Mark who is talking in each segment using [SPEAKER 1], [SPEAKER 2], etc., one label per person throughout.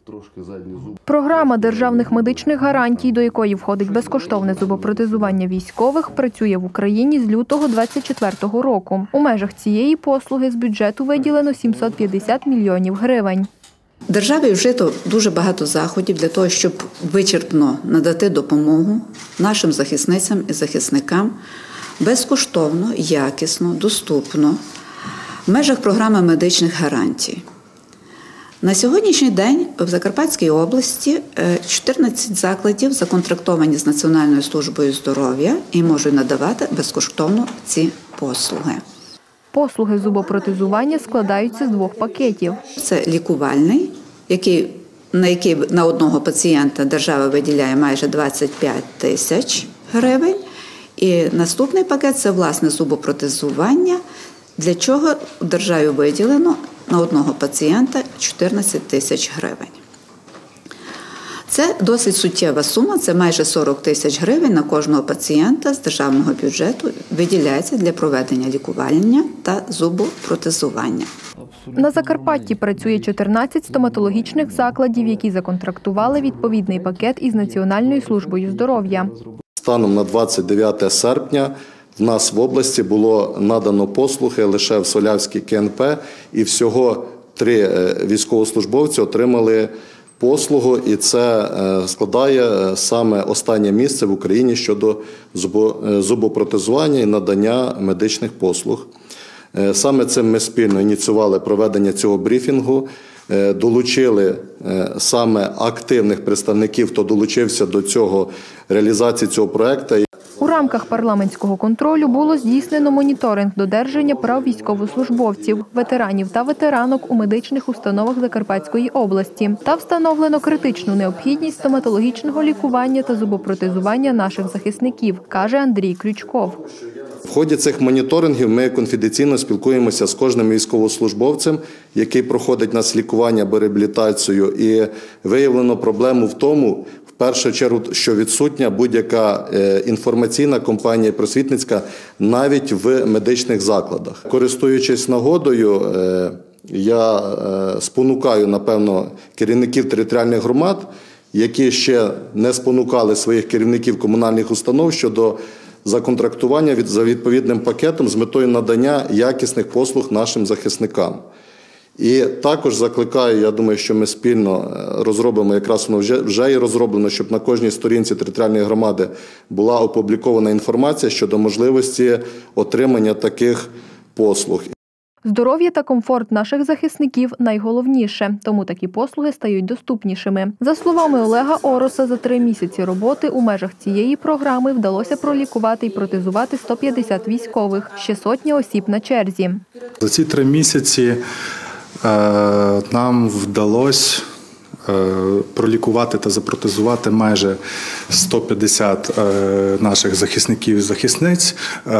[SPEAKER 1] Програма державних медичних гарантій, до якої входить безкоштовне зубопротезування військових, працює в Україні з лютого 2024 року. У межах цієї послуги з бюджету виділено 750 мільйонів гривень.
[SPEAKER 2] Державі вжито дуже багато заходів для того, щоб вичерпно надати допомогу нашим захисницям і захисникам безкоштовно, якісно, доступно в межах програми медичних гарантій. На сьогоднішній день в Закарпатській області 14 закладів законтрактовані з Національною службою здоров'я і можуть надавати безкоштовно ці послуги.
[SPEAKER 1] Послуги зубопротезування складаються з двох пакетів.
[SPEAKER 2] Це лікувальний, на який на одного пацієнта держава виділяє майже 25 тисяч гривень. І наступний пакет – це власне зубопротезування, для чого державі виділено на одного пацієнта 14 тисяч гривень. Це досить суттєва сума, це майже 40 тисяч гривень на кожного пацієнта з державного бюджету виділяється для проведення лікування та зубопротезування.
[SPEAKER 1] На Закарпатті працює 14 стоматологічних закладів, які законтрактували відповідний пакет із Національною службою здоров'я.
[SPEAKER 3] Станом на 29 серпня в нас в області було надано послуги лише в Свалявській КНП, і всього 3 військовослужбовці отримали послугу, і це складає саме останнє місце в Україні щодо зубопротезування і надання медичних послуг. Саме цим ми спільно ініціювали проведення цього брифінгу, долучили саме активних представників, хто долучився до реалізації цього проєкту.
[SPEAKER 1] У рамках парламентського контролю було здійснено моніторинг додержання прав військовослужбовців, ветеранів та ветеранок у медичних установах Закарпатської області та встановлено критичну необхідність стоматологічного лікування та зубопротезування наших захисників, каже Андрій Крючков.
[SPEAKER 3] В ході цих моніторингів ми конфіденційно спілкуємося з кожним військовослужбовцем, який проходить у нас лікування або реабілітацію, і виявлено проблему в тому, в першу чергу, що відсутня будь-яка інформаційна кампанія просвітницька навіть в медичних закладах. Користуючись нагодою, я спонукаю, напевно, керівників територіальних громад, які ще не спонукали своїх керівників комунальних установ щодо законтрактування за відповідним пакетом з метою надання якісних послуг нашим захисникам. І також закликаю, я думаю, що ми спільно розробимо, якраз воно вже є розроблено, щоб на кожній сторінці територіальної громади була опублікована інформація щодо можливості отримання таких послуг.
[SPEAKER 1] Здоров'я та комфорт наших захисників – найголовніше, тому такі послуги стають доступнішими. За словами Олега Ороса, за 3 місяці роботи у межах цієї програми вдалося пролікувати і протезувати 150 військових, ще сотні осіб на черзі.
[SPEAKER 4] За ці 3 місяці нам вдалося пролікувати та запротезувати майже 150 наших захисників і захисниць,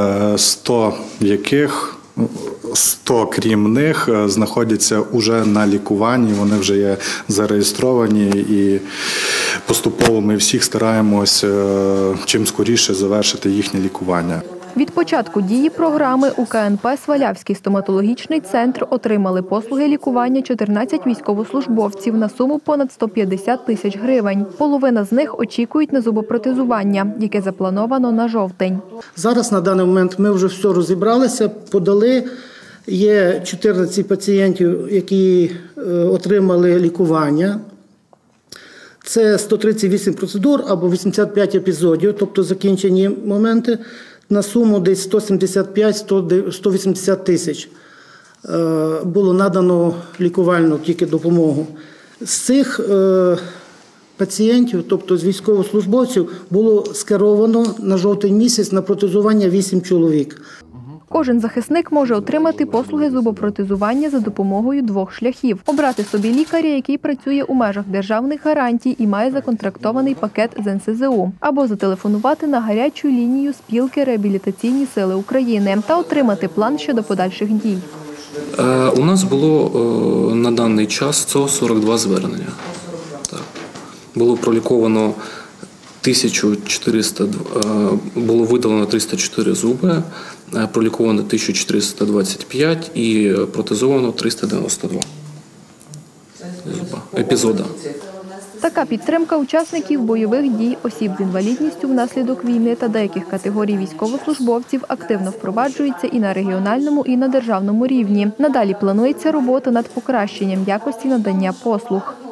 [SPEAKER 4] 100 крім них знаходяться уже на лікуванні, вони вже є зареєстровані і поступово ми всіх стараємось чим скоріше завершити їхнє лікування.
[SPEAKER 1] Від початку дії програми у КНП «Свалявський стоматологічний центр» отримали послуги лікування 14 військовослужбовців на суму понад 150 тисяч гривень. Половина з них очікують на зубопротезування, яке заплановано на жовтень.
[SPEAKER 5] Зараз на даний момент ми вже все розібралися, подали. Є 14 пацієнтів, які отримали лікування. Це 138 процедур або 85 епізодів, тобто закінчені моменти, на суму десь 175-180 тисяч. Було надано лікувальну тільки допомогу. З цих пацієнтів, тобто з військовослужбовців, було скеровано на жовтень місяць на протезування 8 чоловік.
[SPEAKER 1] Кожен захисник може отримати послуги зубопротезування за допомогою 2 шляхів. Обрати собі лікаря, який працює у межах державних гарантій і має законтрактований пакет з НСЗУ. Або зателефонувати на гарячу лінію спілки «Реабілітаційні сили України» та отримати план щодо подальших дій.
[SPEAKER 6] У нас було на даний час 142 звернення. Було проліковано 1400, було видалено 304 зуби, проліковано 1425 і протезовано 392 зуба. епізоду.
[SPEAKER 1] Така підтримка учасників бойових дій, осіб з інвалідністю внаслідок війни та деяких категорій військовослужбовців активно впроваджується і на регіональному, і на державному рівні. Надалі планується робота над покращенням якості надання послуг.